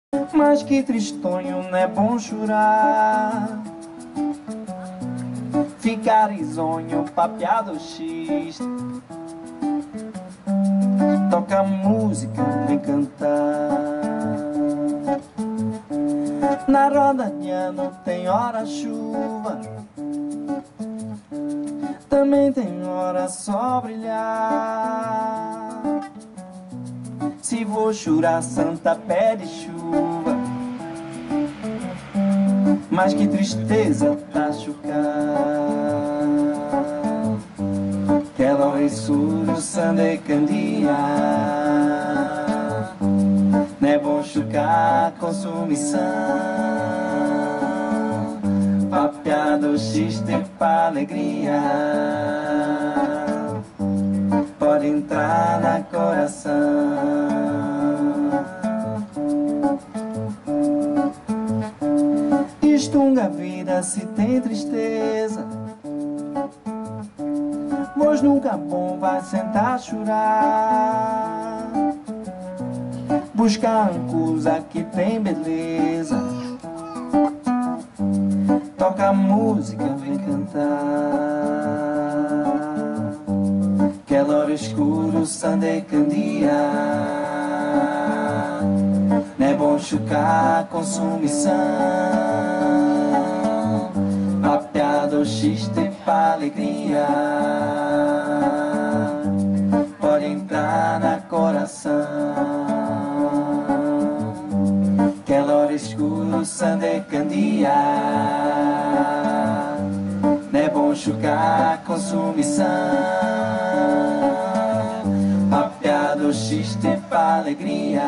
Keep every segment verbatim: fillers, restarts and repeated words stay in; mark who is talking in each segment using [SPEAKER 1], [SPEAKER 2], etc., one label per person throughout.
[SPEAKER 1] Mas que tristonho, não é bom chorar. Ficar risonho, papeado X. Toca música, vem cantar. Na roda de ano tem hora chuva, também tem hora só brilhar. Se vou chorar, santa pede chuva, mas que tristeza tá chocar. Aquela hora surdo, sande candia. Não é bom chocar, consumição. Papeado, xiste pra alegria. Pode entrar na coração. Estunga a vida se tem tristeza, pois nunca bom vai sentar a chorar. Busca a ancusa que tem beleza, toca a música, vem cantar. Aquela hora escuro, sande candia. Não é bom chocar, consumição. Papeado, xiste pra alegria. Pode entrar na coração. Aquela hora escuro, sande candia. Não é bom chocar, consumição. Papeado, xiste pra alegria.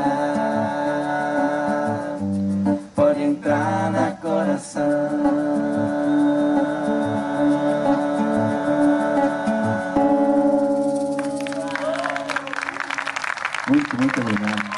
[SPEAKER 1] Pode entrar na coração.
[SPEAKER 2] Muito, muito obrigado.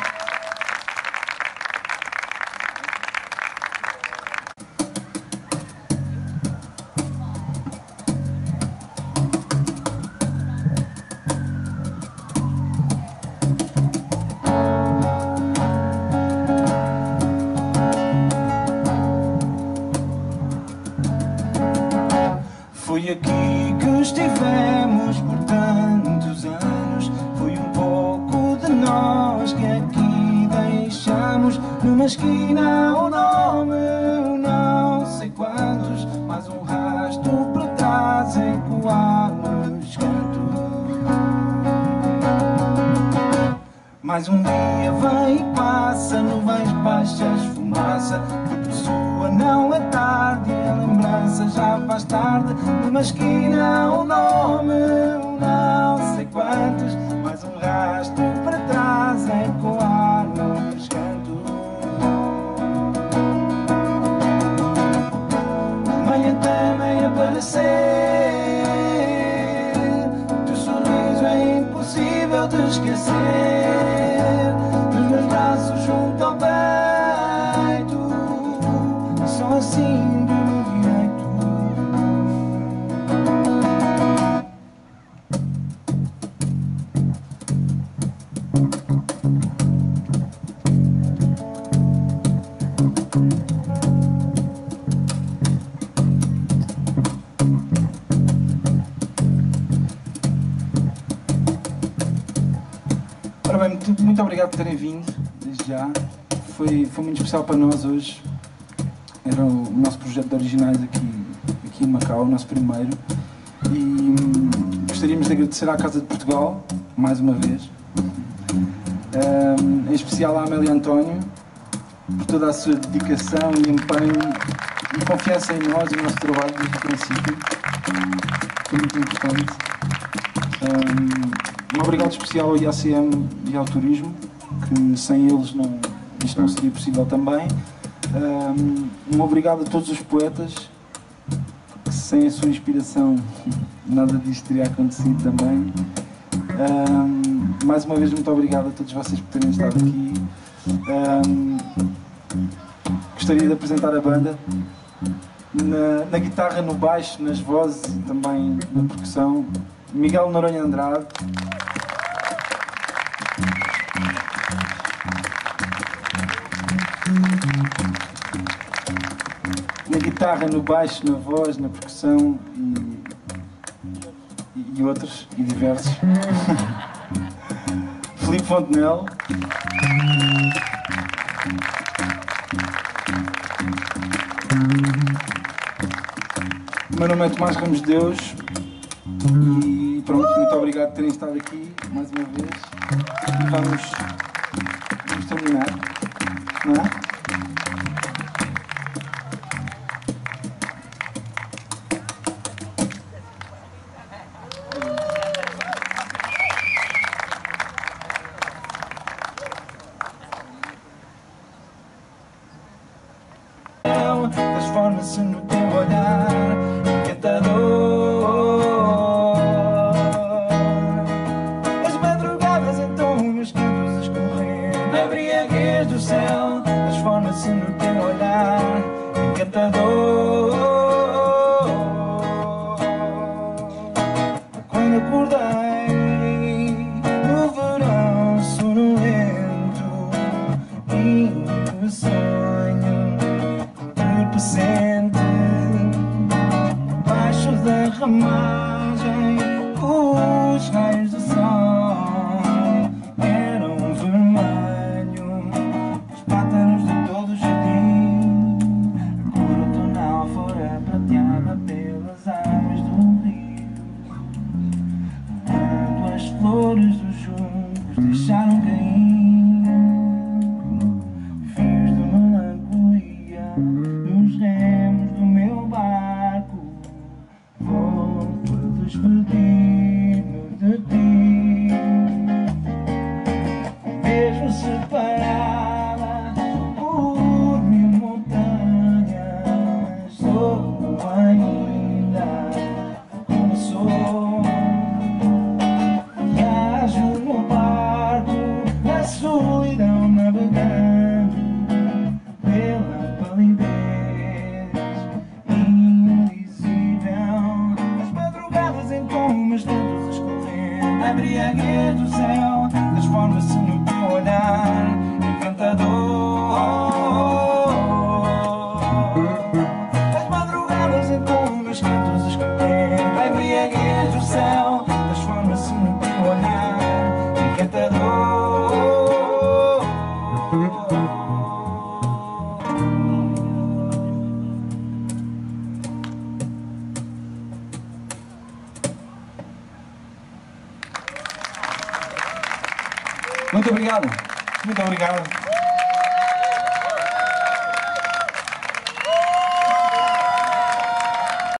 [SPEAKER 1] Foi aqui que estivemos por tantos anos. Foi um pouco de nós que aqui deixamos. Numa esquina o nome, não sei quantos, mas um rasto para trás ecoar nos cantos. Mais um dia vem e passa, nuvens baixas, fumaça que por sua não é tarde. A lembrança já faz tarde. Numa esquina o nome, não sei quantos, mas um rasto para trás ecoar nos cantos. Meia também aparecer, teu sorriso é impossível de esquecer. Nos meus braços junto ao peito, só assim do direito.
[SPEAKER 2] Ora bem, muito, muito obrigado por terem vindo, desde já. Foi, foi muito especial para nós hoje. Era o nosso projeto de originais aqui, aqui em Macau, o nosso primeiro. E hum, gostaríamos de agradecer à Casa de Portugal, mais uma vez. Um, em especial à Amélia António, por toda a sua dedicação e empenho e confiança em nós e no nosso trabalho desde o princípio. Foi muito importante. Um, um obrigado especial ao I A C M e ao Turismo, que sem eles não, isto não seria possível também. Um, um obrigado a todos os poetas, que sem a sua inspiração nada disto teria acontecido também. Um, mais uma vez, muito obrigado a todos vocês por terem estado aqui. Um, gostaria de apresentar a banda. Na, na guitarra, no baixo, nas vozes e também na percussão, Miguel Noronha Andrade. guitarra, no baixo, na voz, na percussão e, e outros, e diversos. Filipe Fontenelle. O meu nome é Tomás Ramos de Deus e pronto, muito obrigado por terem estado aqui mais uma vez e vamos, vamos terminar, não é?
[SPEAKER 1] Transforma-se no teu olhar encantador. As madrugadas então meus cantos a escorrer na embriaguez do céu. Transforma-se no teu olhar encantador. Quando acordei no verão sonolento e o sonho presente, baixo da ramagem, os raios do sol eram vermelho, os pátaros de todo o jardim, a cor outonal fora prateada pelas águas do rio, quando as flores dos juncos deixaram cair fios de melancolia nos remos do meu barco. Volto a despedir-me de ti, mesmo separada por mil montanhas, sou ainda como sou. Viajo no barco na solidão, navegando pela palidez invisível. As madrugadas em comas lentos a escorrer na embriaguez do céu. Transforma-se no teu olhar encantador. As madrugadas em comas lentos a escorrer na embriaguez do céu. Transforma-se no teu olhar encantador.
[SPEAKER 2] Muito obrigado, muito obrigado.